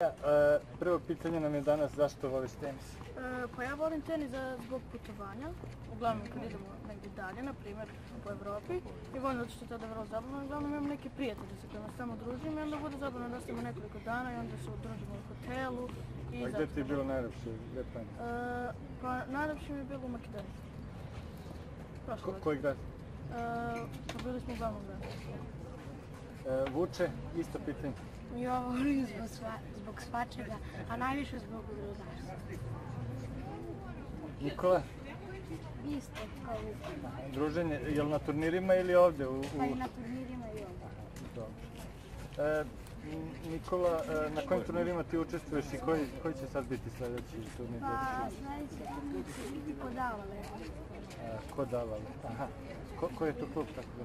Prvo pitanje nam je danas zašto voliš tenis? Pa ja volim tenis zbog putovanja, uglavnom kad idemo negdje dalje, na primjer po Evropi. I volim zato što je tada vrlo zabavno, uglavnom imam neke prijatelje sa kojima se tamo družim i onda bude zabavno da ostamo nekoliko dana i onda se družimo u hotelu. A gdje ti je bilo najljepše? Pa najljepše mi je bilo u Makedoniji. Koji grad? Pa bili smo u glavnom gradu. Vuče, isto pitanje. Ja volim zbog svačega, a najviše zbog drugarstva. Nikola? Isto kao uvijek. Druženje, je li na turnirima ili ovdje? Pa i na turnirima i ovdje. Dobro. Nikola, na kojim turnirima ti učestvuješ i koji će sad biti sljedeći turnir? Pa sljedeći turnir će biti kod Avale. Kod Avale, aha. Koji je to klub, tako da?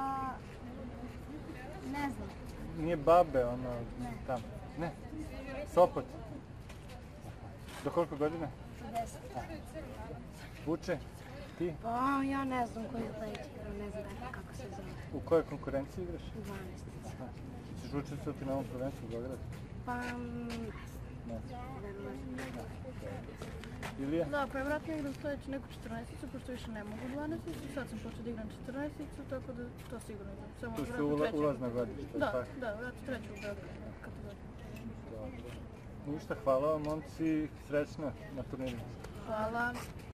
Ne znam. Nije Babe, ono, tamo? Ne. Sopot? Do koliko godina? 10. Vuče, ti? Pa ja ne znam koji je sledeći, ne znam kako se zove. U kojoj konkurenciji igraš? 12. Ćeš učestvovati na ovom prvenstvu u Beogradu? Pa Ne. ne. Ilija? Da, pa ja vratno igram sljedeću neku 14-icu, pošto više ne mogu 12-icu. Sad sam počeo da igram 14-icu, tako da to sigurno igram. Samo Tu su ulazna godišta. Da, vratno treću u Beogradu kategoriju. Dobro. Ništa, hvala vam momci, srećno na turnirima. Hvala.